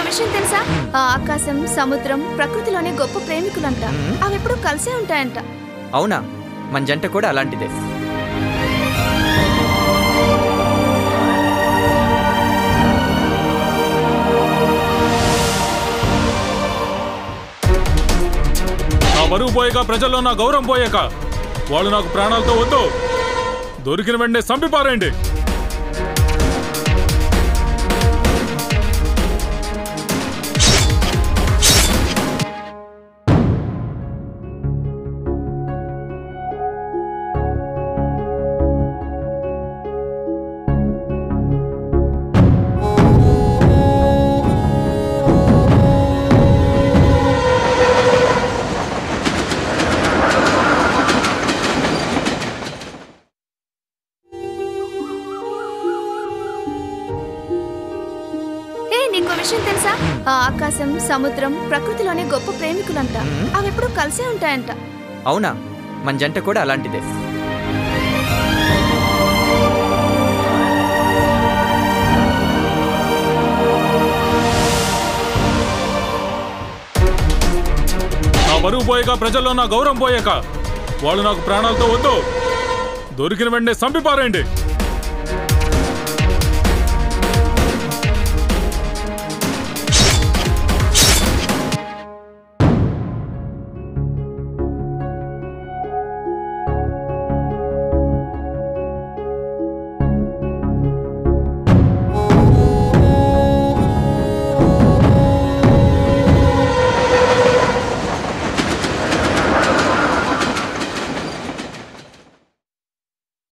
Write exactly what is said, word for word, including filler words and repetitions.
విషయం తెలుసా? ఆ ఆకాశం, సముద్రం ప్రకృతిలోనే గొప్ప ప్రేమికులంట. అవి ఎప్పుడు కలిసే ఉంటాయంట. అవునా? మన జంట కూడా అలాంటిదే. నా బరువు పోయాక, ప్రజల్లో నా గౌరవం పోయాక వాళ్ళు నాకు ప్రాణాలతో వద్దు, దొరికిన వెంటనే చంపిపారేయండి. ఆ ఆకాశం, సముద్రం ప్రకృతిలోనే గొప్ప ప్రేమికులంట. అవి ఎప్పుడు కలిసే ఉంటాయంట. అవునా? మన జంట కూడా అలాంటిదే. నా బరువు పోయాక, ప్రజల్లో నా గౌరవం పోయాక వాళ్ళు నాకు ప్రాణాలతో వద్దు, దొరికిన వెంటనే చంపిపారేయండి.